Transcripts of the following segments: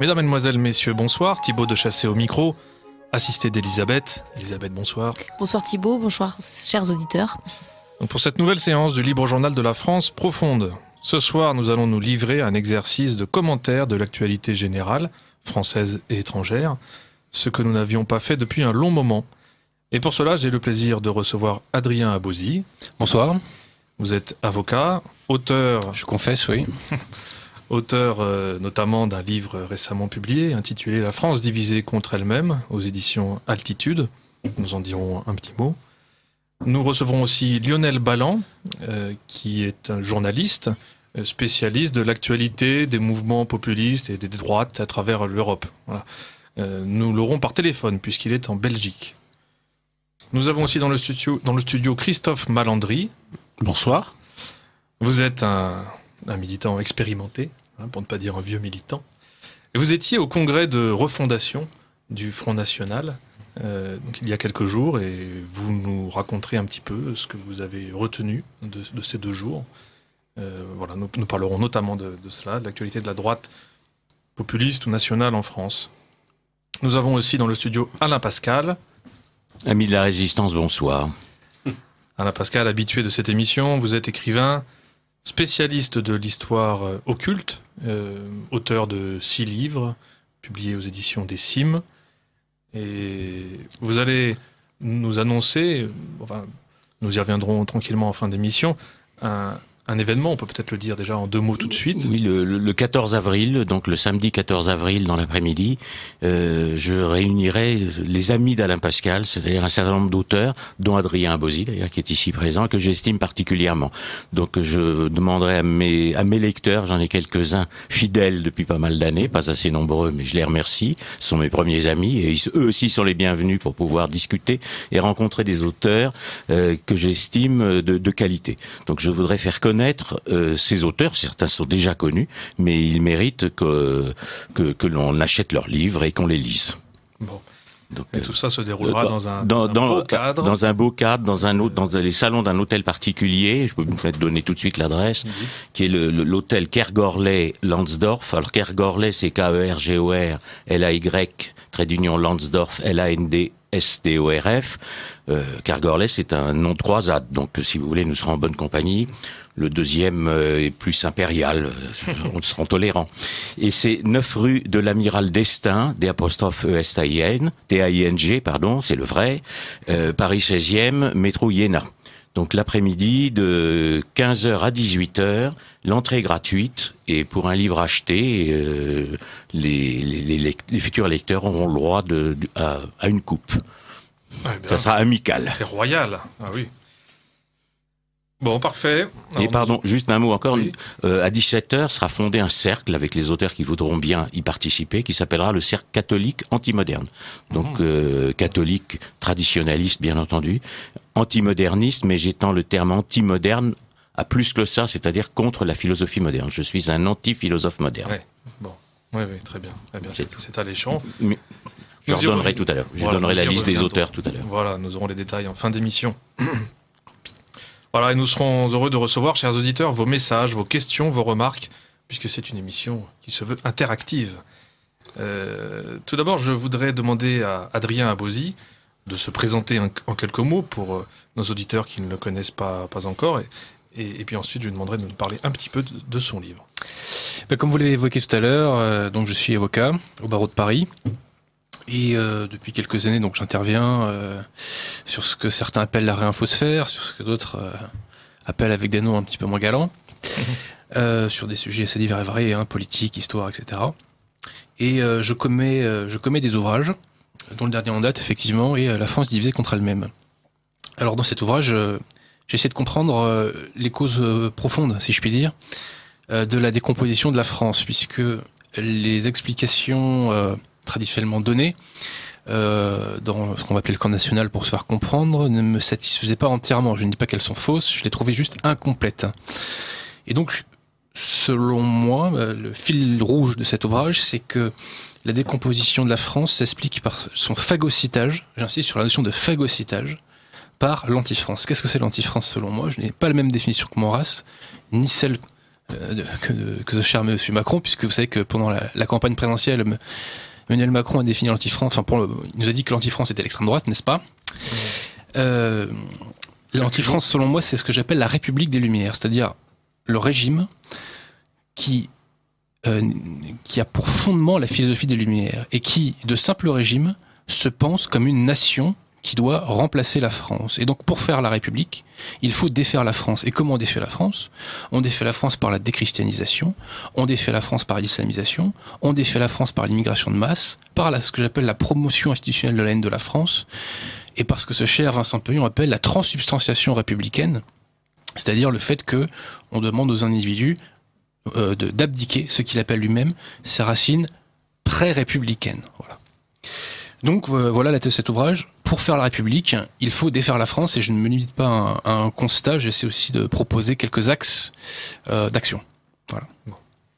Mesdames, Mesdemoiselles, Messieurs, bonsoir. Thibaut de Chassé au micro, assisté d'Elisabeth. Elisabeth, bonsoir. Bonsoir Thibaut, bonsoir chers auditeurs. Donc pour cette nouvelle séance du Libre Journal de la France profonde, ce soir nous allons nous livrer à un exercice de commentaire de l'actualité générale, française et étrangère, ce que nous n'avions pas fait depuis un long moment. Et pour cela, j'ai le plaisir de recevoir Adrien Abosi. Bonsoir. Vous êtes avocat, auteur... Je confesse, oui. Auteur notamment d'un livre récemment publié intitulé « La France divisée contre elle-même » aux éditions Altitude. Nous en dirons un petit mot. Nous recevrons aussi Lionel Balland, qui est un journaliste spécialiste de l'actualité des mouvements populistes et des droites à travers l'Europe. Voilà. Nous l'aurons par téléphone puisqu'il est en Belgique. Nous avons aussi dans le studio Christophe Malandry. Bonsoir. Vous êtes un militant expérimenté, pour ne pas dire un vieux militant. Et vous étiez au congrès de refondation du Front National, donc il y a quelques jours, et vous nous raconterez un petit peu ce que vous avez retenu de ces 2 jours. Voilà, nous parlerons notamment de cela, de l'actualité de la droite populiste ou nationale en France. Nous avons aussi dans le studio Alain Pascal. Ami de la résistance, bonsoir. Alain Pascal, habitué de cette émission, vous êtes écrivain, spécialiste de l'histoire occulte, auteur de 6 livres, publiés aux éditions des Cimes. Et vous allez nous annoncer, enfin, nous y reviendrons tranquillement en fin d'émission, un événement, on peut peut-être le dire déjà en 2 mots tout de suite. Oui, le 14 avril, donc le samedi 14 avril dans l'après-midi, je réunirai les amis d'Alain Pascal, c'est-à-dire un certain nombre d'auteurs, dont Adrien Abosi d'ailleurs, qui est ici présent, que j'estime particulièrement. Donc je demanderai à mes lecteurs, j'en ai quelques-uns fidèles depuis pas mal d'années, pas assez nombreux, mais je les remercie, ce sont mes premiers amis, et eux aussi sont les bienvenus pour pouvoir discuter et rencontrer des auteurs que j'estime de qualité. Donc je voudrais faire connaître ces auteurs, certains sont déjà connus, mais ils méritent que l'on achète leurs livres et qu'on les lise. Bon. Donc, et tout ça se déroulera dans un beau cadre. Dans un beau cadre, dans les salons d'un hôtel particulier. Je peux peut-être donner tout de suite l'adresse, qui est l'hôtel Kergorley Landsdorf. Alors Kergorley, c'est Kergorlay, trait d'union Landsdorf, Landsdorf. Kergorley, c'est un nom de croisade, donc si vous voulez, nous serons en bonne compagnie. Le deuxième est plus impérial, on sera tolérant. Et c'est 9 rue de l'Amiral d'Estaing, T-A-I-N-G, pardon, c'est le vrai, Paris 16e, métro Iéna. Donc l'après-midi, de 15h à 18h, l'entrée est gratuite, et pour un livre acheté, les futurs lecteurs auront le droit à une coupe. Ouais, ça sera amical. C'est royal, ah oui. Bon, parfait. Alors, et pardon, juste un mot encore. Oui. À 17h sera fondé un cercle avec les auteurs qui voudront bien y participer, qui s'appellera le Cercle catholique anti-moderne. Donc catholique traditionnaliste, bien entendu, anti-moderniste, mais j'étends le terme anti-moderne à plus que ça, c'est-à-dire contre la philosophie moderne. Je suis un anti-philosophe moderne. Ouais. Bon, oui, très bien. C'est alléchant. Mais je redonnerai tout à l'heure. Je donnerai la liste des auteurs tout à l'heure. Voilà, nous aurons les détails en fin d'émission. Voilà, et nous serons heureux de recevoir, chers auditeurs, vos messages, vos questions, vos remarques, puisque c'est une émission qui se veut interactive. Tout d'abord, je voudrais demander à Adrien Abosi de se présenter en quelques mots pour nos auditeurs qui ne le connaissent pas encore. Et puis ensuite, je lui demanderai de nous parler un petit peu de son livre. Comme vous l'avez évoqué tout à l'heure, donc je suis avocat au barreau de Paris. Et depuis quelques années, donc j'interviens sur ce que certains appellent la réinfosphère, sur ce que d'autres appellent avec des noms un petit peu moins galants, sur des sujets assez divers et variés, politique, histoire, etc. Et je commets des ouvrages, dont le dernier en date, effectivement, est La France divisée contre elle-même. Alors dans cet ouvrage, j'essaie de comprendre les causes profondes, si je puis dire, de la décomposition de la France, puisque les explications traditionnellement données dans ce qu'on va appeler le camp national pour se faire comprendre ne me satisfaisaient pas entièrement. Je ne dis pas qu'elles sont fausses, je les trouvais juste incomplètes. Et donc, selon moi, le fil rouge de cet ouvrage, c'est que la décomposition de la France s'explique par son phagocytage, j'insiste sur la notion de phagocytage, par l'anti-France. Qu'est-ce que c'est l'anti-France selon moi ? Je n'ai pas la même définition que Maurras, ni celle que ce cher monsieur Macron, puisque vous savez que pendant la campagne présidentielle, Emmanuel Macron a défini l'anti-France, il nous a dit que l'anti-France était l'extrême droite, n'est-ce pas? L'anti-France, selon moi, c'est ce que j'appelle la République des Lumières, c'est-à-dire le régime qui a pour fondement la philosophie des Lumières et qui, de simple régime, se pense comme une nation qui doit remplacer la France. Et donc, pour faire la République, il faut défaire la France. Et comment on défait la France? On défait la France par la déchristianisation, on défait la France par l'islamisation, on défait la France par l'immigration de masse, par ce que j'appelle la promotion institutionnelle de la haine de la France, et par ce que ce cher Vincent Peillon appelle la transsubstantiation républicaine, c'est-à-dire le fait que on demande aux individus d'abdiquer ce qu'il appelle lui-même ses racines pré-républicaines. Voilà. Donc voilà la thèse de cet ouvrage. Pour faire la République, il faut défaire la France, et je ne me limite pas à un constat, j'essaie aussi de proposer quelques axes d'action. Voilà. Bon.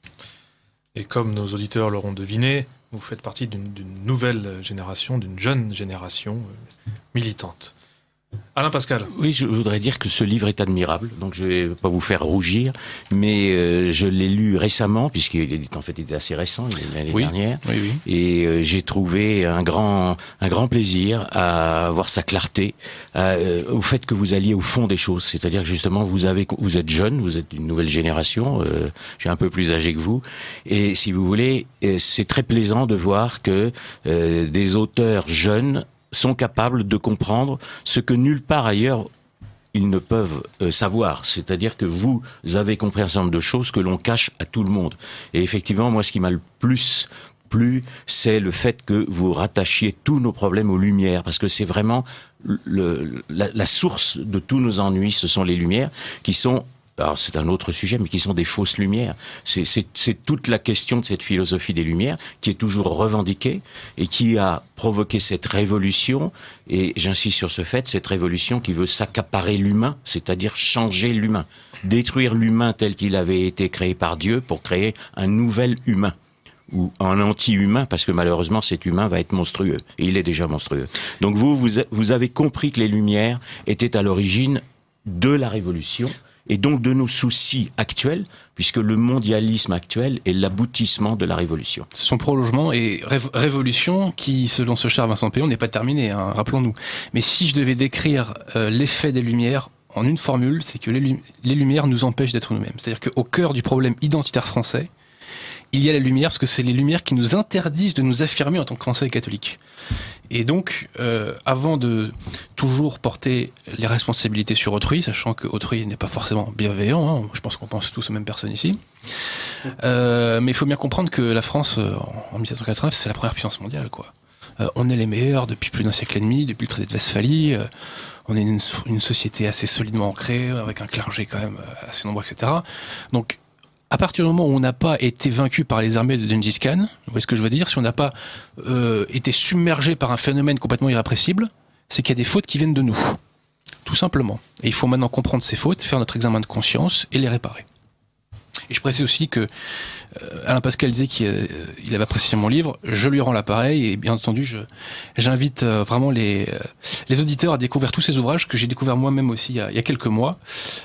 Et comme nos auditeurs l'auront deviné, vous faites partie d'une nouvelle génération, d'une jeune génération militante. Alain Pascal. Oui, je voudrais dire que ce livre est admirable, donc je vais pas vous faire rougir, mais je l'ai lu récememment, puisqu'il était assez récent, l'année dernière, et j'ai trouvé un grand plaisir à voir sa clarté, au fait que vous alliez au fond des choses, c'est-à-dire que justement vous êtes jeune, vous êtes une nouvelle génération, je suis un peu plus âgé que vous, et si vous voulez, c'est très plaisant de voir que des auteurs jeunes sont capables de comprendre ce que nulle part ailleurs ils ne peuvent savoir. C'est-à-dire que vous avez compris un certain nombre de choses que l'on cache à tout le monde. Et effectivement, moi, ce qui m'a le plus plu, c'est le fait que vous rattachiez tous nos problèmes aux Lumières, parce que c'est vraiment la source de tous nos ennuis, ce sont les Lumières, qui sont... Alors c'est un autre sujet, mais qui sont des fausses lumières. C'est toute la question de cette philosophie des Lumières qui est toujours revendiquée et qui a provoqué cette révolution, et j'insiste sur ce fait, cette révolution qui veut s'accaparer l'humain, c'est-à-dire changer l'humain, détruire l'humain tel qu'il avait été créé par Dieu pour créer un nouvel humain, ou un anti-humain, parce que malheureusement cet humain va être monstrueux, et il est déjà monstrueux. Donc vous avez compris que les Lumières étaient à l'origine de la révolution, et donc de nos soucis actuels, puisque le mondialisme actuel est l'aboutissement de la révolution. Son prolongement et révolution qui, selon ce cher Vincent Peillon, n'est pas terminée, hein, rappelons-nous. Mais si je devais décrire l'effet des Lumières en une formule, c'est que les Lumières nous empêchent d'être nous-mêmes. C'est-à-dire qu'au cœur du problème identitaire français, il y a la Lumière, parce que c'est les Lumières qui nous interdisent de nous affirmer en tant que Français et catholiques. Et donc, avant de toujours porter les responsabilités sur autrui, sachant que autrui n'est pas forcément bienveillant, hein, je pense qu'on pense tous aux mêmes personnes ici, mais il faut bien comprendre que la France, en 1789, c'est la première puissance mondiale, quoi. On est les meilleurs depuis plus d'un siècle et demi, depuis le traité de Westphalie, on est une société assez solidement ancrée, avec un clergé quand même assez nombreux, etc. Donc, à partir du moment où on n'a pas été vaincu par les armées de Gengis Khan, vous voyez ce que je veux dire, si on n'a pas été submergé par un phénomène complètement irrépressible, c'est qu'il y a des fautes qui viennent de nous, tout simplement. Et il faut maintenant comprendre ces fautes, faire notre examen de conscience et les réparer. Et je précise aussi que Alain Pascal disait qu'il avait apprécié mon livre, je lui rends l'appareil, et bien entendu j'invite vraiment les auditeurs à découvrir tous ces ouvrages que j'ai découverts moi-même aussi il y a quelques mois.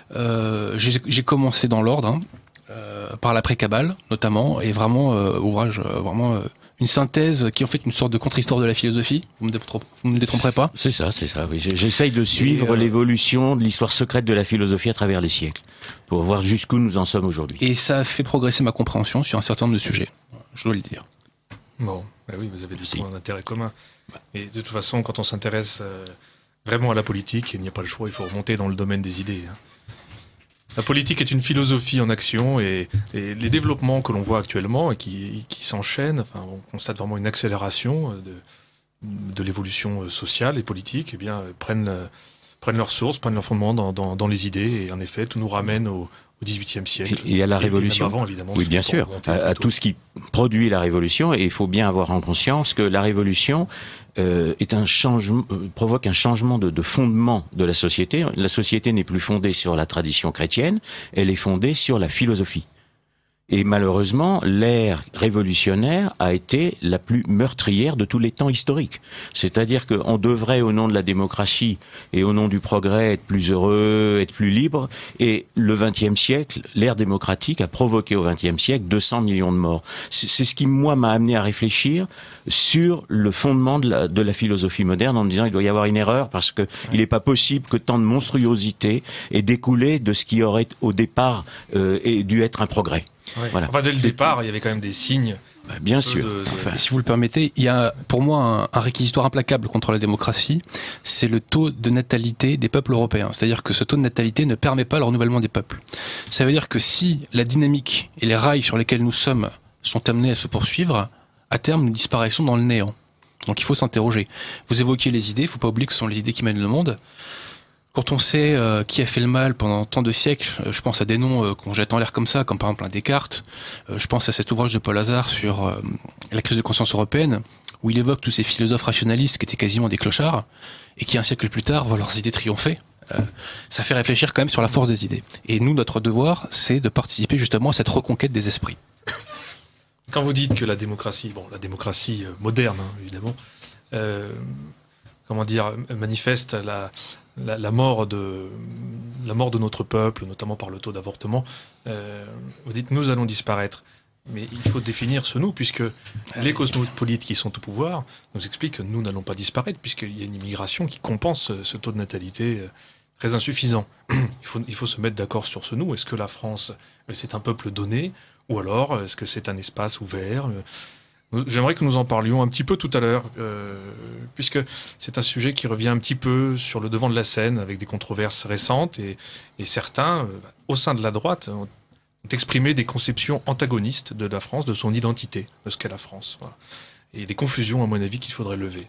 J'ai commencé dans l'ordre, hein, par l'après-Kabbale notamment, et vraiment ouvrage vraiment une synthèse qui est en fait une sorte de contre-histoire de la philosophie. Vous me détromperez pas? C'est ça, oui. J'essaye de suivre l'évolution de l'histoire secrète de la philosophie à travers les siècles, pour voir jusqu'où nous en sommes aujourd'hui. Et ça a fait progresser ma compréhension sur un certain nombre de sujets, je dois le dire. Bon, ben oui, vous avez des points d'intérêt commun. Et de toute façon, quand on s'intéresse vraiment à la politique, il n'y a pas le choix, il faut remonter dans le domaine des idées, hein. La politique est une philosophie en action, et les développements que l'on voit actuellement et qui s'enchaînent, enfin, on constate vraiment une accélération de l'évolution sociale et politique, eh bien, prennent leur source, prennent leur fondement dans les idées, et en effet, tout nous ramène au XVIIIe siècle. Et à la Révolution. Avant, évidemment, oui, bien sûr, à tout ce qui produit la Révolution, et il faut bien avoir en conscience que la Révolution provoque un changement de fondement de la société. La société n'est plus fondée sur la tradition chrétienne, elle est fondée sur la philosophie. Et malheureusement, l'ère révolutionnaire a été la plus meurtrière de tous les temps historiques. C'est-à-dire qu'on devrait, au nom de la démocratie et au nom du progrès, être plus heureux, être plus libre. Et le XXe siècle, l'ère démocratique a provoqué au XXe siècle 200 millions de morts. C'est ce qui, moi, m'a amené à réfléchir sur le fondement de la philosophie moderne, en me disant il doit y avoir une erreur parce que il n'est pas possible que tant de monstruosité ait découlé de ce qui aurait au départ dû être un progrès. Ouais. Voilà. Enfin, dès le départ, il y avait quand même des signes. Bien sûr. Enfin, si vous le permettez, il y a pour moi un réquisitoire implacable contre la démocratie, c'est le taux de natalité des peuples européens. C'est-à-dire que ce taux de natalité ne permet pas le renouvellement des peuples. Ça veut dire que si la dynamique et les rails sur lesquels nous sommes sont amenés à se poursuivre, à terme nous disparaissons dans le néant. Donc il faut s'interroger. Vous évoquiez les idées, il ne faut pas oublier que ce sont les idées qui mènent le monde. Quand on sait qui a fait le mal pendant tant de siècles, je pense à des noms qu'on jette en l'air comme ça, comme par exemple un Descartes. Je pense à cet ouvrage de Paul Hazard sur la crise de conscience européenne, où il évoque tous ces philosophes rationalistes qui étaient quasiment des clochards, et qui un siècle plus tard voient leurs idées triompher. Ça fait réfléchir quand même sur la force des idées. Et nous, notre devoir, c'est de participer justement à cette reconquête des esprits. Quand vous dites que la démocratie moderne, évidemment, manifeste la mort de notre peuple, notamment par le taux d'avortement, vous dites nous allons disparaître. Mais il faut définir ce nous, puisque les cosmopolites qui sont au pouvoir nous expliquent que nous n'allons pas disparaître, puisqu'il y a une immigration qui compense ce taux de natalité très insuffisant. Il faut se mettre d'accord sur ce nous. Est-ce que la France, c'est un peuple donné, ou alors est-ce que c'est un espace ouvert ? J'aimerais que nous en parlions un petit peu tout à l'heure, puisque c'est un sujet qui revient un petit peu sur le devant de la scène, avec des controverses récentes, et certains, au sein de la droite, ont exprimé des conceptions antagonistes de la France, de son identité, de ce qu'est la France. Voilà. Et des confusions, à mon avis, qu'il faudrait lever.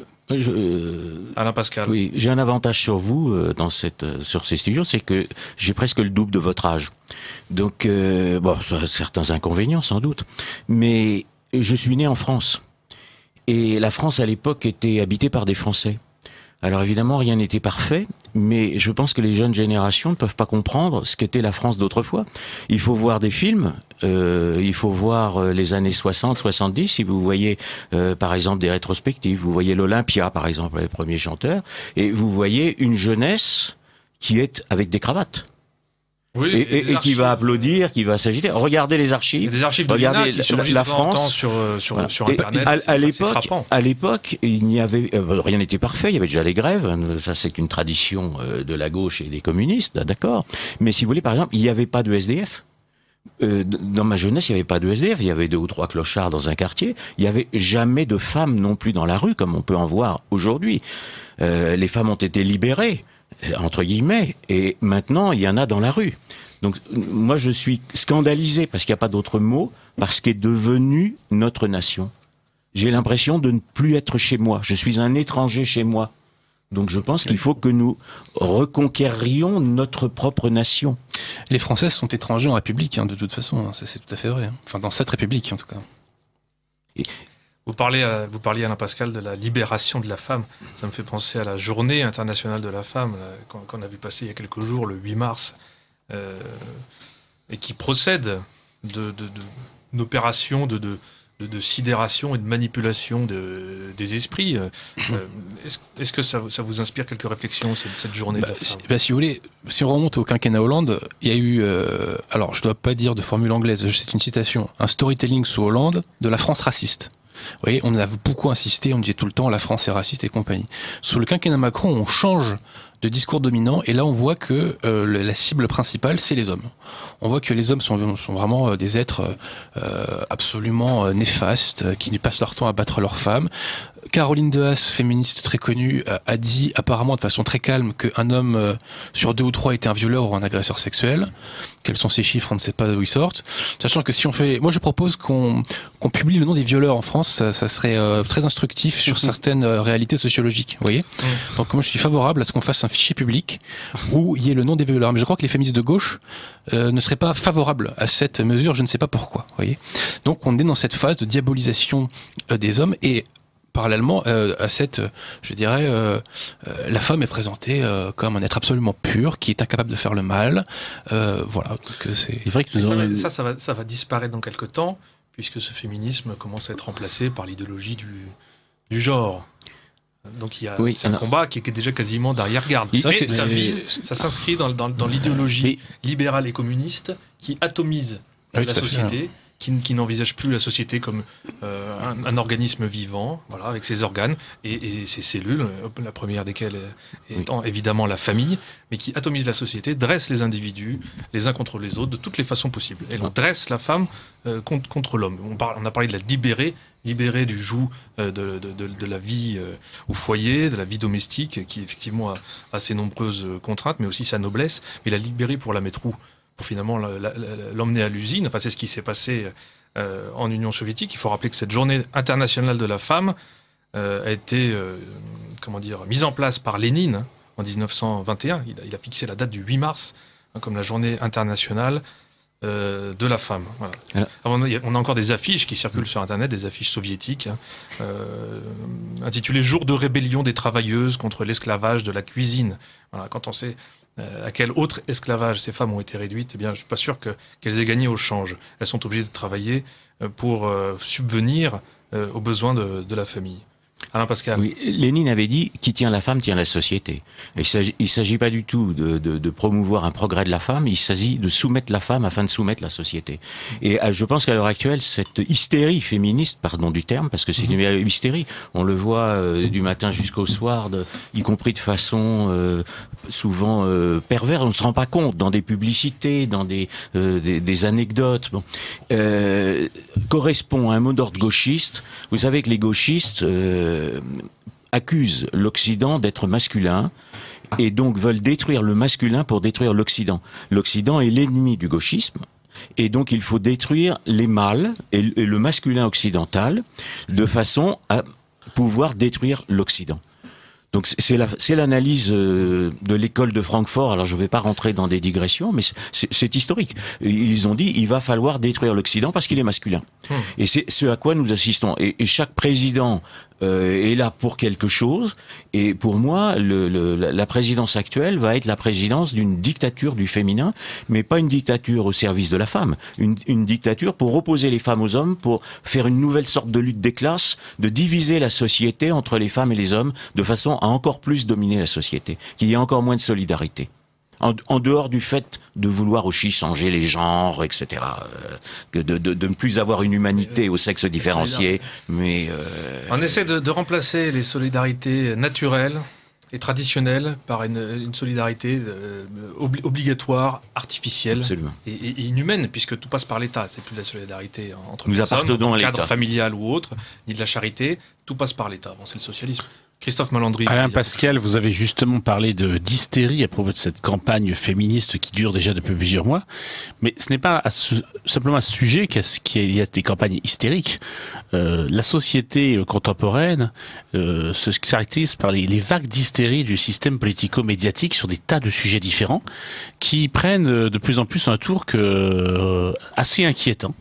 Alain Pascal. Oui, j'ai un avantage sur vous sur ces studios, c'est que j'ai presque le double de votre âge. Donc, ça a certains inconvénients sans doute, mais je suis né en France. Et la France, à l'époque, était habitée par des Français. Alors évidemment, rien n'était parfait, mais je pense que les jeunes générations ne peuvent pas comprendre ce qu'était la France d'autrefois. Il faut voir des films, il faut voir les années 60, 70, si vous voyez par exemple des rétrospectives, vous voyez l'Olympia par exemple, les premiers chanteurs, et vous voyez une jeunesse qui est avec des cravates. Oui, et qui va applaudir, qui va s'agiter. Regardez les archives. Il y a des archives de regardez qui surgissent la France sur Internet. À l'époque, il n'y avait rien n'était parfait. Il y avait déjà les grèves. Ça, c'est une tradition de la gauche et des communistes, d'accord. Mais si vous voulez, par exemple, il n'y avait pas de SDF. Dans ma jeunesse, il n'y avait pas de SDF. Il y avait 2 ou 3 clochards dans un quartier. Il n'y avait jamais de femmes non plus dans la rue, comme on peut en voir aujourd'hui. Les femmes ont été libérées, entre guillemets, et maintenant il y en a dans la rue. Donc moi je suis scandalisé, parce qu'il n'y a pas d'autre mot, parce qu'est devenue notre nation. J'ai l'impression de ne plus être chez moi. Je suis un étranger chez moi. Donc je pense qu'il faut que nous reconquérions notre propre nation. Les Français sont étrangers en République, de toute façon, ça, c'est tout à fait vrai. Enfin, dans cette République, en tout cas. Vous parliez, Alain Pascal, de la libération de la femme. Ça me fait penser à la Journée internationale de la femme, qu'on a vu passer il y a quelques jours, le 8 mars, et qui procède d'une opération de sidération et de manipulation des esprits. Est-ce que ça vous inspire quelques réflexions, cette journée de la femme ? Si vous voulez, si on remonte au quinquennat Hollande, il y a eu, alors je ne dois pas dire de formule anglaise, c'est une citation, un storytelling sous Hollande de la France raciste. Vous voyez, on a beaucoup insisté, on disait tout le temps la France est raciste et compagnie. Sous le quinquennat Macron, on change de discours dominant, et là on voit que la cible principale, c'est les hommes. On voit que les hommes sont vraiment des êtres absolument néfastes, qui passent leur temps à battre leurs femmes. Caroline Dehaas, féministe très connue, a dit apparemment de façon très calme qu'un homme sur 2 ou 3 était un violeur ou un agresseur sexuel. Quels sont ces chiffres, on ne sait pas d'où ils sortent. Sachant que si on fait... Moi je propose qu'on publie le nom des violeurs en France, ça serait très instructif sur certaines réalités sociologiques, vous voyez. Donc moi je suis favorable à ce qu'on fasse un fichier public où il y ait le nom des violeurs. Mais je crois que les féministes de gauche ne seraient pas favorables à cette mesure, je ne sais pas pourquoi, vous voyez. Donc on est dans cette phase de diabolisation des hommes, et parallèlement à cette, je dirais, la femme est présentée comme un être absolument pur, qui est incapable de faire le mal. Voilà, donc c'est vrai que ça va disparaître dans quelques temps, puisque ce féminisme commence à être remplacé par l'idéologie du genre. Donc c'est un combat qui est déjà quasiment d'arrière-garde. Ça s'inscrit dans l'idéologie libérale et communiste qui atomise la société, qui n'envisage plus la société comme un organisme vivant, voilà, avec ses organes et ses cellules, la première desquelles étant évidemment la famille, mais qui atomise la société, dresse les individus les uns contre les autres de toutes les façons possibles. Et on dresse la femme contre l'homme. On a parlé de la libérer du joug de la vie au foyer, de la vie domestique, qui effectivement a ses nombreuses contraintes, mais aussi sa noblesse, mais la libérer pour la mettre où ? Pour finalement l'emmener à l'usine. Enfin, c'est ce qui s'est passé en Union soviétique. Il faut rappeler que cette journée internationale de la femme a été mise en place par Lénine en 1921. Il a fixé la date du 8 mars comme la journée internationale de la femme. Voilà. Alors, on a encore des affiches qui circulent sur Internet, des affiches soviétiques, intitulées « Jour de rébellion des travailleuses contre l'esclavage de la cuisine ». Voilà, quand on sait à quel autre esclavage ces femmes ont été réduites, eh bien, je ne suis pas sûr qu'elles aient gagné au change. Elles sont obligées de travailler pour subvenir aux besoins de la famille. Alain Pascal. Oui, Lénine avait dit « qui tient la femme tient la société ». Il ne s'agit pas du tout de promouvoir un progrès de la femme, il s'agit de soumettre la femme afin de soumettre la société. Et je pense qu'à l'heure actuelle, cette hystérie féministe, pardon du terme, parce que c'est une hystérie, on le voit du matin jusqu'au soir, y compris de façon souvent perverse, on ne se rend pas compte, dans des publicités, dans des anecdotes, correspond à un mot d'ordre gauchiste. Vous savez que les gauchistes accusent l'Occident d'être masculin et donc veulent détruire le masculin pour détruire l'Occident. L'Occident est l'ennemi du gauchisme et donc il faut détruire les mâles et le masculin occidental de façon à pouvoir détruire l'Occident. Donc c'est l'analyse de l'école de Francfort. Alors je ne vais pas rentrer dans des digressions, mais c'est historique. Ils ont dit il va falloir détruire l'Occident parce qu'il est masculin. Et c'est ce à quoi nous assistons. Et chaque président est là pour quelque chose. Et pour moi, la présidence actuelle va être la présidence d'une dictature du féminin, mais pas une dictature au service de la femme. Une dictature pour opposer les femmes aux hommes, pour faire une nouvelle sorte de lutte des classes, de diviser la société entre les femmes et les hommes, de façon à encore plus dominer la société, qu'il y ait encore moins de solidarité. En dehors du fait de vouloir aussi changer les genres, etc., de ne plus avoir une humanité au sexe différencié, mais... On essaie de remplacer les solidarités naturelles et traditionnelles par une solidarité obligatoire, artificielle et inhumaine, puisque tout passe par l'État. C'est plus de la solidarité entre nous personnes, appartenons dans à le cadre l'État. Familial ou autre, ni de la charité, tout passe par l'État. Bon, c'est le socialisme. Christophe Malandry. Alain Pascal, vous avez justement parlé d'hystérie à propos de cette campagne féministe qui dure déjà depuis plusieurs mois. Mais ce n'est pas simplement à ce sujet qu'il y a des campagnes hystériques. La société contemporaine se caractérise par les vagues d'hystérie du système politico-médiatique sur des tas de sujets différents qui prennent de plus en plus un tour assez inquiétant.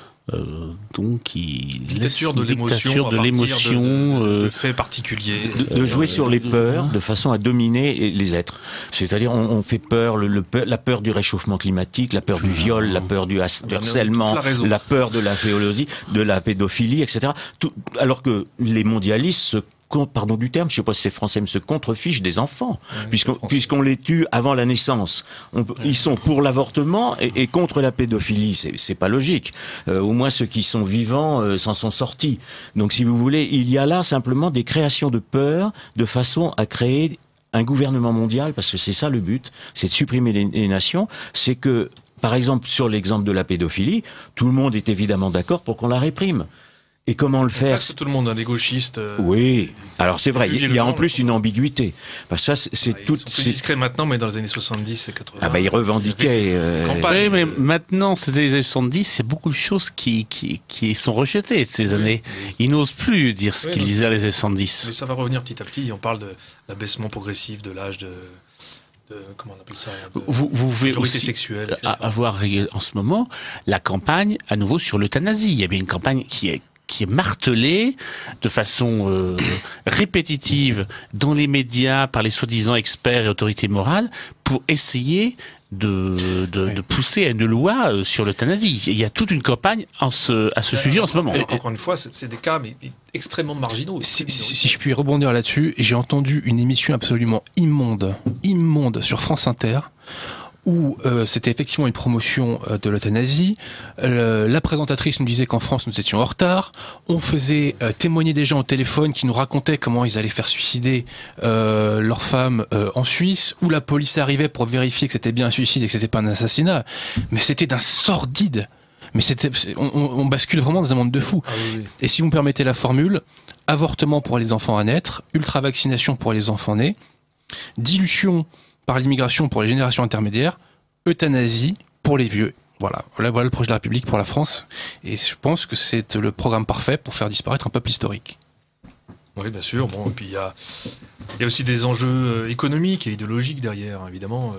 Dictature de l'émotion, de faits particuliers, de jouer sur les peurs de façon à dominer les êtres. C'est-à-dire on fait peur, la peur du réchauffement climatique, la peur du viol, la peur du harcèlement, la peur de la pédophilie, etc. Alors que les mondialistes pardon du terme, je sais pas si c'est français, mais se contrefichent des enfants, puisqu'on les tue avant la naissance. Ils sont pour l'avortement et contre la pédophilie. C'est pas logique. Au moins ceux qui sont vivants s'en sont sortis. Donc si vous voulez, il y a là simplement des créations de peur de façon à créer un gouvernement mondial, parce que c'est ça le but, c'est de supprimer les nations. C'est que, par exemple, sur l'exemple de la pédophilie, tout le monde est évidemment d'accord pour qu'on la réprime. Et comment le faire? Tout le monde, les gauchistes. Oui. Alors c'est vrai, il y a en plus une ambiguïté. Parce que ça, c'est tout. C'est discret maintenant, mais dans les années 70 et 80. Ah ils revendiquaient. Oui, mais maintenant, c'était les années 70, c'est beaucoup de choses qui sont rejetées de ces années. Ils n'osent plus dire ce qu'ils disaient à les années 70. Mais ça va revenir petit à petit. On parle de l'abaissement progressif de l'âge de comment on appelle ça, vous pouvez aussi sexuelle, avoir en ce moment la campagne à nouveau sur l'euthanasie. Il y a bien une campagne qui est qui est martelé de façon répétitive dans les médias par les soi-disant experts et autorités morales pour essayer de pousser à une loi sur l'euthanasie. Il y a toute une campagne à ce sujet en ce moment. Encore une fois, c'est des cas mais extrêmement marginaux. Si je puis rebondir là-dessus, j'ai entendu une émission absolument immonde sur France Inter, où c'était effectivement une promotion de l'euthanasie. La présentatrice nous disait qu'en France, nous étions en retard. On faisait témoigner des gens au téléphone qui nous racontaient comment ils allaient faire suicider leur femme en Suisse, où la police arrivait pour vérifier que c'était bien un suicide et que c'était pas un assassinat. Mais c'était d'un sordide. Mais on bascule vraiment dans un monde de fous. Ah, oui. Et si vous me permettez la formule, avortement pour les enfants à naître, ultra-vaccination pour les enfants nés, dilution par l'immigration pour les générations intermédiaires, euthanasie pour les vieux. Voilà le projet de la République pour la France. Et je pense que c'est le programme parfait pour faire disparaître un peuple historique. Oui, bien sûr. Bon, et puis il y a aussi des enjeux économiques et idéologiques derrière, hein, évidemment.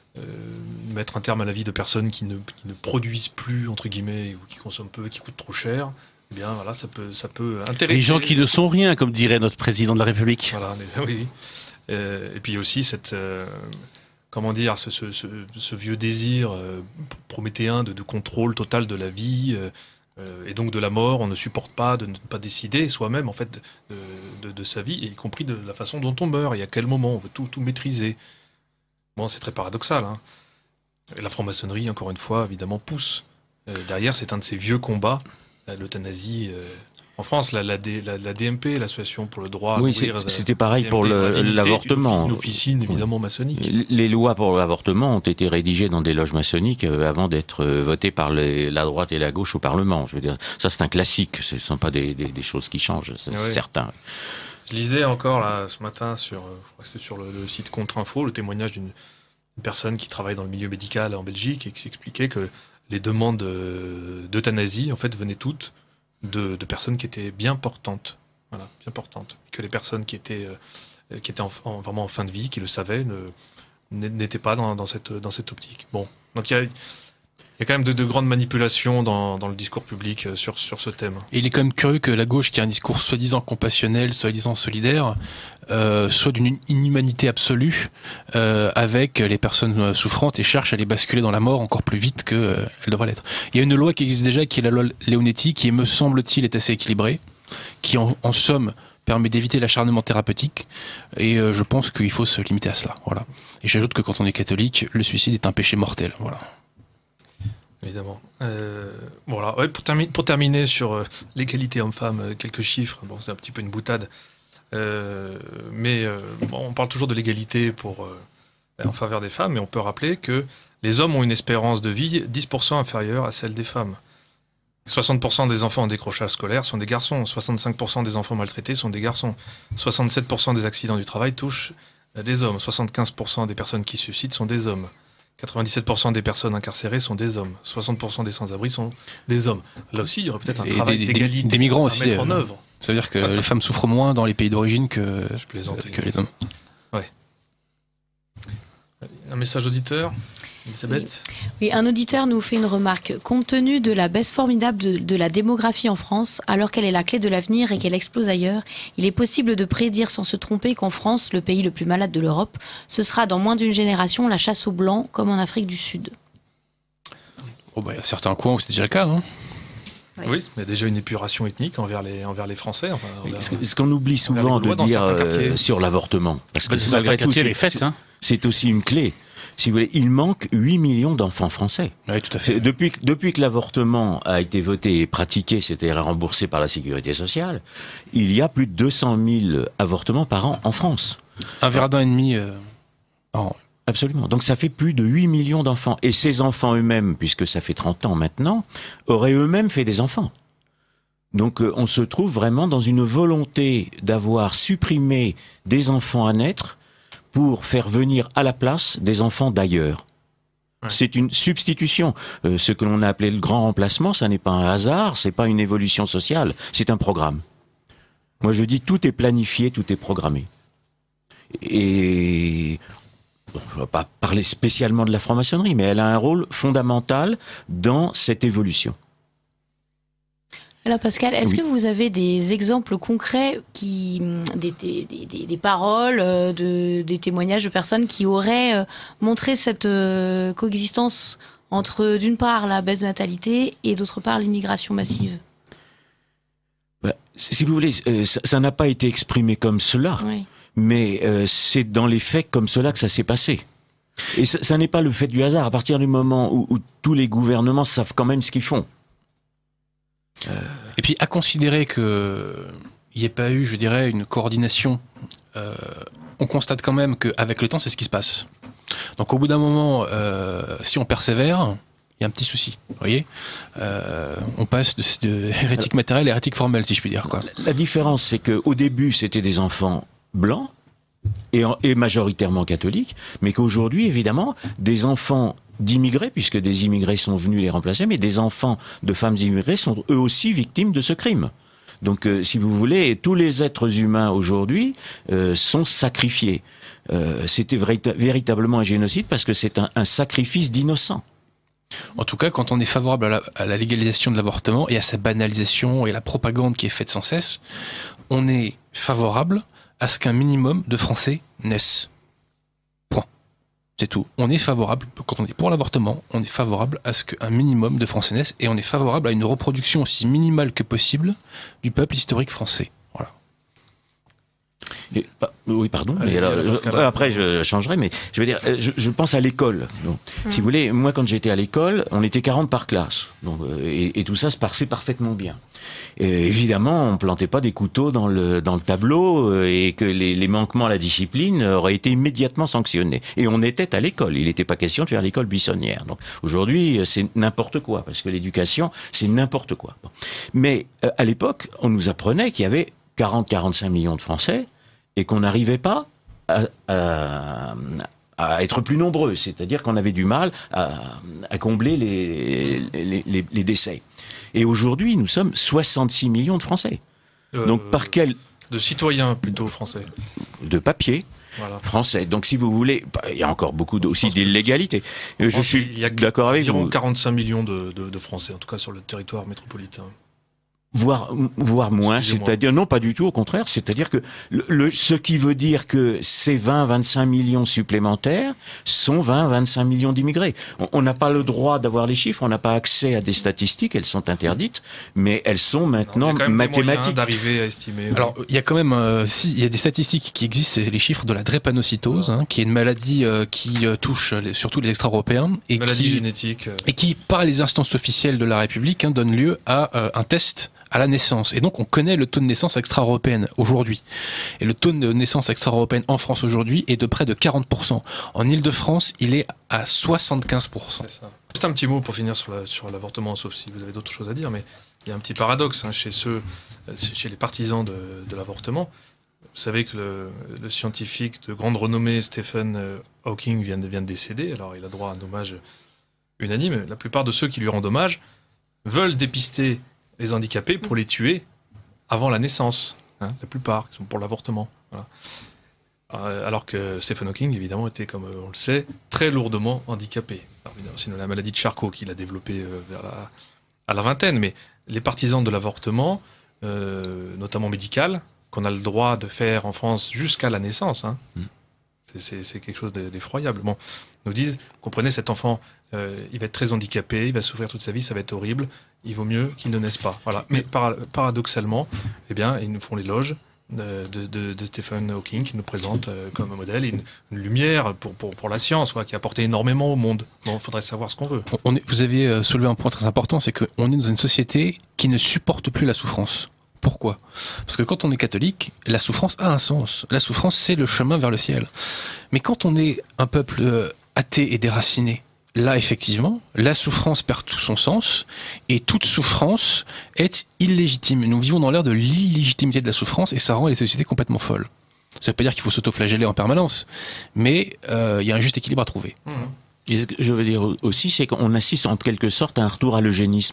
Mettre un terme à la vie de personnes qui ne produisent plus, entre guillemets, ou qui consomment peu, qui coûtent trop cher. Eh bien, voilà, ça peut intéresser. Les gens qui ne sont rien, comme dirait notre président de la République. Voilà, oui. Et puis aussi cette, comment dire, ce vieux désir prométhéen de contrôle total de la vie et donc de la mort. On ne supporte pas de ne pas décider soi-même en fait de sa vie, y compris de la façon dont on meurt et à quel moment. On veut tout maîtriser. Bon, c'est très paradoxal. Hein. Et la franc-maçonnerie, encore une fois, évidemment, pousse. Derrière, c'est un de ces vieux combats, l'euthanasie. En France, la DMP, l'Association pour le droit à mourir, c'était pareil pour l'avortement. Une officine, évidemment, maçonnique. Les lois pour l'avortement ont été rédigées dans des loges maçonniques avant d'être votées par la droite et la gauche au Parlement. Je veux dire, ça c'est un classique, ce ne sont pas des choses qui changent, c'est certain. Je lisais encore là, ce matin, je crois que c'est sur le site Contre-Info, le témoignage d'une personne qui travaille dans le milieu médical en Belgique et qui s'expliquait que les demandes d'euthanasie, en fait, venaient toutes de personnes qui étaient bien portantes. Voilà, bien portantes. Que les personnes qui étaient vraiment en fin de vie, qui le savaient, n'étaient pas dans cette optique. Bon, donc il y a quand même de grandes manipulations dans le discours public sur ce thème. Et il est quand même curieux que la gauche, qui a un discours soi-disant compassionnel, soi-disant solidaire, soit d'une inhumanité absolue avec les personnes souffrantes et cherche à les basculer dans la mort encore plus vite qu'elles devraient l'être. Il y a une loi qui existe déjà, qui est la loi Leonetti, qui, me semble-t-il, est assez équilibrée, qui en somme permet d'éviter l'acharnement thérapeutique, et je pense qu'il faut se limiter à cela. Voilà. Et j'ajoute que quand on est catholique, le suicide est un péché mortel. Voilà. Évidemment. Voilà. Ouais, pour terminer sur l'égalité homme-femme, quelques chiffres. Bon, c'est un petit peu une boutade. Mais on parle toujours de l'égalité en faveur des femmes, mais on peut rappeler que les hommes ont une espérance de vie 10% inférieure à celle des femmes. 60% des enfants en décrochage scolaire sont des garçons. 65% des enfants maltraités sont des garçons. 67% des accidents du travail touchent des hommes. 75% des personnes qui se suicident sont des hommes. 97% des personnes incarcérées sont des hommes. 60% des sans-abri sont des hommes. Là aussi, il y aurait peut-être un travail d'égalité des migrants aussi, à mettre en œuvre. Ça veut dire que les femmes souffrent moins dans les pays d'origine que les hommes. Ouais. Un message auditeur, Elisabeth ? Oui, un auditeur nous fait une remarque. Compte tenu de la baisse formidable de la démographie en France, alors qu'elle est la clé de l'avenir et qu'elle explose ailleurs, il est possible de prédire sans se tromper qu'en France, le pays le plus malade de l'Europe, ce sera dans moins d'une génération la chasse aux blancs, comme en Afrique du Sud. Oh bah, il y a certains coins où c'est déjà le cas, hein. Oui, il y a déjà une épuration ethnique envers les Français. Enfin, ce qu'on oublie souvent de dire sur l'avortement, parce que malgré tout, c'est aussi une clé. Si vous voulez, il manque 8 millions d'enfants français. Oui, tout à fait. Depuis que l'avortement a été voté et pratiqué, c'est-à-dire remboursé par la Sécurité sociale, il y a plus de 200 000 avortements par an en France. Un verdun et demi par an. Absolument. Donc ça fait plus de 8 millions d'enfants. Et ces enfants eux-mêmes, puisque ça fait 30 ans maintenant, auraient eux-mêmes fait des enfants. Donc on se trouve vraiment dans une volonté d'avoir supprimé des enfants à naître pour faire venir à la place des enfants d'ailleurs. Ouais. C'est une substitution. Ce que l'on a appelé le grand remplacement, ça n'est pas un hasard, c'est pas une évolution sociale, c'est un programme. Moi je dis tout est planifié, tout est programmé. Et bon, je ne vais pas parler spécialement de la franc-maçonnerie, mais elle a un rôle fondamental dans cette évolution. Alors Pascal, est-ce Oui. que vous avez des exemples concrets, des paroles, des témoignages de personnes qui auraient montré cette coexistence entre, d'une part, la baisse de natalité et d'autre part, l'immigration massive? Si vous voulez, ça n'a pas été exprimé comme cela, Oui. mais c'est dans les faits comme cela que ça s'est passé. Et ça n'est pas le fait du hasard. À partir du moment où tous les gouvernements savent quand même ce qu'ils font. Et puis à considérer que il n'y ait pas eu, je dirais, une coordination, on constate quand même qu'avec le temps, c'est ce qui se passe. Donc au bout d'un moment, si on persévère, il y a un petit souci. Vous voyez, on passe de hérétique matérielle à hérétique formelle, si je puis dire, quoi. La différence, c'est qu'au début, c'était des enfants blancs et majoritairement catholiques, mais qu'aujourd'hui, évidemment, des enfants d'immigrés, puisque des immigrés sont venus les remplacer, mais des enfants de femmes immigrées sont eux aussi victimes de ce crime. Donc, si vous voulez, tous les êtres humains aujourd'hui sont sacrifiés. C'était véritablement un génocide parce que c'est un sacrifice d'innocents. En tout cas, quand on est favorable à la légalisation de l'avortement et à sa banalisation et à la propagande qui est faite sans cesse, on est favorable à ce qu'un minimum de Français naissent. Point. C'est tout. On est favorable, quand on est pour l'avortement, on est favorable à ce qu'un minimum de Français naissent et on est favorable à une reproduction aussi minimale que possible du peuple historique français. Voilà. Oui, pardon. Allez-y, Mais alors, Pascal. après, je changerai, mais je veux dire, je pense à l'école. Donc, si vous voulez, moi, quand j'étais à l'école, on était 40 par classe. Donc, et tout ça se passait parfaitement bien. Et évidemment, on plantait pas des couteaux dans le tableau et que les manquements à la discipline auraient été immédiatement sanctionnés. Et on était à l'école. Il n'était pas question de faire l'école buissonnière. Donc, aujourd'hui, c'est n'importe quoi, parce que l'éducation, c'est n'importe quoi. Bon. Mais à l'époque, on nous apprenait qu'il y avait 40-45 millions de Français et qu'on n'arrivait pas à être plus nombreux, c'est-à-dire qu'on avait du mal à combler les décès. Et aujourd'hui, nous sommes 66 millions de Français. Donc par quel... De citoyens plutôt français. De papier Voilà. français. Donc si vous voulez, il y a encore beaucoup aussi d'illégalité. Je France, suis il y a d'accord avec environ vous. 45 millions de Français, en tout cas sur le territoire métropolitain. Voire moins, Excusez-moi. c'est-à-dire, non pas du tout, au contraire, c'est-à-dire que ce qui veut dire que ces 20-25 millions supplémentaires sont 20-25 millions d'immigrés. On n'a pas le droit d'avoir les chiffres, on n'a pas accès à des statistiques, elles sont interdites, mais elles sont maintenant Il y a quand même des moyens mathématiques. d'arriver à estimer. Alors, il y a quand même, il y a des statistiques qui existent, c'est les chiffres de la drépanocytose, qui est une maladie qui touche surtout les extra-européens et maladie génétique. et qui, par les instances officielles de la République, donne lieu à un test à la naissance. Et donc, on connaît le taux de naissance extra-européenne aujourd'hui. Et le taux de naissance extra-européenne en France aujourd'hui est de près de 40%. En Île-de-France, il est à 75%. C'est ça. Juste un petit mot pour finir sur l'avortement, sauf si vous avez d'autres choses à dire, mais il y a un petit paradoxe chez les partisans de l'avortement. Vous savez que le scientifique de grande renommée Stephen Hawking vient de décéder, alors il a droit à un hommage unanime. La plupart de ceux qui lui rendent hommage veulent dépister les handicapés pour les tuer avant la naissance. La plupart, qui sont pour l'avortement. Voilà. Alors que Stephen Hawking, évidemment, était, comme on le sait, très lourdement handicapé. Alors, évidemment, c'est la maladie de Charcot qu'il a développée à la vingtaine. Mais les partisans de l'avortement, notamment médical, qu'on a le droit de faire en France jusqu'à la naissance, c'est quelque chose d'effroyable. Bon, nous disent, comprenez, cet enfant, il va être très handicapé, il va souffrir toute sa vie, ça va être horrible, il vaut mieux qu'il ne naisse pas. Voilà. Mais paradoxalement, eh bien, ils nous font l'éloge de Stephen Hawking, qui nous présente comme un modèle, une lumière pour la science, qui a apporté énormément au monde. Bon, il faudrait savoir ce qu'on veut. Vous avez soulevé un point très important, c'est qu'on est dans une société qui ne supporte plus la souffrance. Pourquoi ? Parce que quand on est catholique, la souffrance a un sens. La souffrance, c'est le chemin vers le ciel. Mais quand on est un peuple athée et déraciné, là, effectivement, la souffrance perd tout son sens et toute souffrance est illégitime. Nous vivons dans l'ère de l'illégitimité de la souffrance et ça rend les sociétés complètement folles. Ça ne veut pas dire qu'il faut s'auto-flageller en permanence, mais il y a un juste équilibre à trouver. Et ce que je veux dire aussi, c'est qu'on assiste en quelque sorte à un retour à l'eugénisme.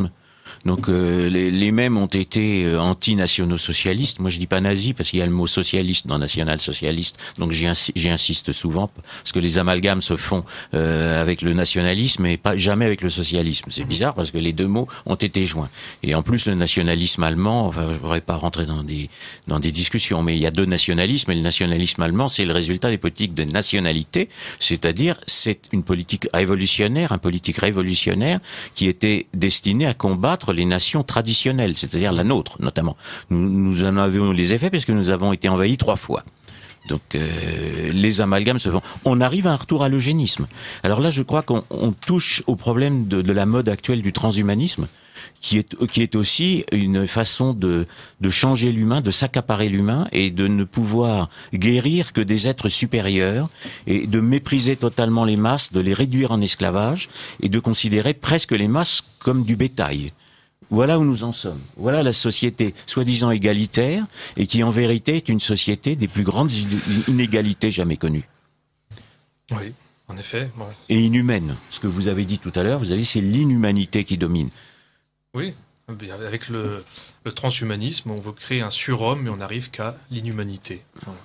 Donc les mêmes ont été anti-nationaux-socialistes. Moi je dis pas nazi parce qu'il y a le mot socialiste dans national-socialiste. Donc j'y insiste souvent parce que les amalgames se font avec le nationalisme et pas jamais avec le socialisme. C'est bizarre parce que les deux mots ont été joints. Et en plus le nationalisme allemand, enfin je ne voudrais pas rentrer dans des discussions, mais il y a deux nationalismes et le nationalisme allemand c'est le résultat des politiques de nationalité, c'est-à-dire c'est une politique révolutionnaire, un politique révolutionnaire qui était destiné à combattre les nations traditionnelles, c'est-à-dire la nôtre notamment. Nous en avions les effets parce que nous avons été envahis 3 fois. Donc les amalgames se font. On arrive à un retour à l'eugénisme. Alors là, je crois qu'on touche au problème de la mode actuelle du transhumanisme, qui est aussi une façon de changer l'humain, de s'accaparer l'humain et de ne pouvoir guérir que des êtres supérieurs et de mépriser totalement les masses, de les réduire en esclavage et de considérer presque les masses comme du bétail. Voilà où nous en sommes. Voilà la société soi-disant égalitaire et qui en vérité est une société des plus grandes inégalités jamais connues. Oui, en effet. Bon. Et inhumaine. Ce que vous avez dit tout à l'heure, vous avez dit c'est l'inhumanité qui domine. Oui, avec le transhumanisme, on veut créer un surhomme, mais on n'arrive qu'à l'inhumanité. Voilà.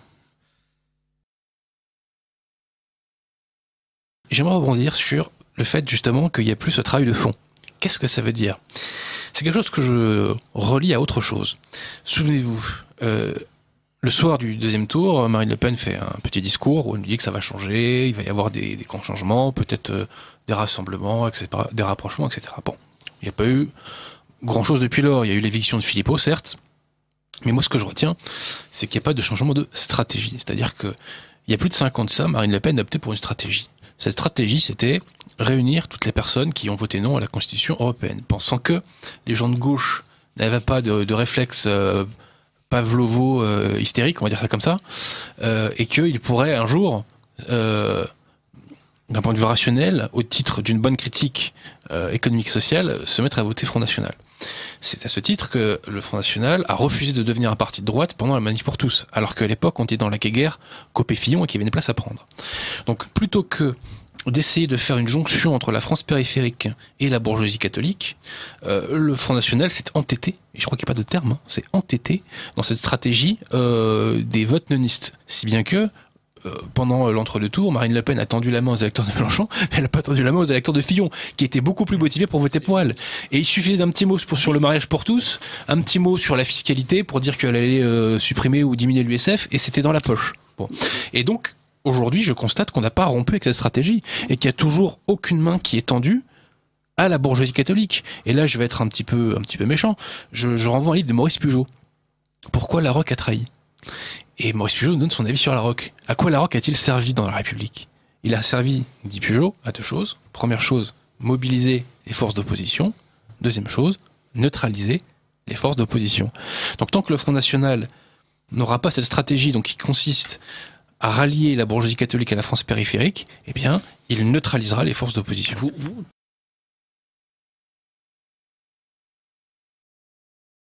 J'aimerais rebondir sur le fait justement qu'il n'y a plus ce travail de fond. Qu'est-ce que ça veut dire ? C'est quelque chose que je relie à autre chose. Souvenez-vous, le soir du deuxième tour, Marine Le Pen fait un petit discours où elle nous dit que ça va changer, il va y avoir des grands changements, peut-être des rassemblements, etc., des rapprochements, etc. Bon, il n'y a pas eu grand-chose depuis lors. Il y a eu l'éviction de Philippot, certes, mais moi ce que je retiens, c'est qu'il n'y a pas de changement de stratégie. C'est-à-dire que il y a plus de 5 ans de ça, Marine Le Pen a opté pour une stratégie. Cette stratégie, c'était réunir toutes les personnes qui ont voté non à la Constitution européenne, pensant que les gens de gauche n'avaient pas de réflexe pavlovo hystérique, on va dire ça comme ça, et qu'ils pourraient un jour, d'un point de vue rationnel, au titre d'une bonne critique économique et sociale, se mettre à voter Front National. C'est à ce titre que le Front National a refusé de devenir un parti de droite pendant la manif pour tous, alors qu'à l'époque, on était dans la guerre Copé-Fillon et qu'il y avait une place à prendre. Donc, plutôt que d'essayer de faire une jonction entre la France périphérique et la bourgeoisie catholique, le Front National s'est entêté, et je crois qu'il n'y a pas de terme, s'est entêté dans cette stratégie des votes nonistes. Si bien que, pendant l'entre-deux tours, Marine Le Pen a tendu la main aux électeurs de Mélenchon, mais elle n'a pas tendu la main aux électeurs de Fillon, qui étaient beaucoup plus motivés pour voter pour elle. Et il suffisait d'un petit mot sur le mariage pour tous, un petit mot sur la fiscalité pour dire qu'elle allait supprimer ou diminuer l'USF, et c'était dans la poche. Bon. Et donc, aujourd'hui, je constate qu'on n'a pas rompu avec cette stratégie, et qu'il n'y a toujours aucune main qui est tendue à la bourgeoisie catholique. Et là, je vais être un petit peu méchant. Je renvoie un livre de Maurice Pujolt. Pourquoi la Roque a trahi ? Et Maurice Pujolt nous donne son avis sur la Roque. À quoi la Roque a-t-il servi dans la République ? Il a servi, dit Pujolt, à 2 choses. Première chose, mobiliser les forces d'opposition. Deuxième chose, neutraliser les forces d'opposition. Donc tant que le Front National n'aura pas cette stratégie donc qui consiste à rallier la bourgeoisie catholique à la France périphérique, eh bien, il neutralisera les forces d'opposition.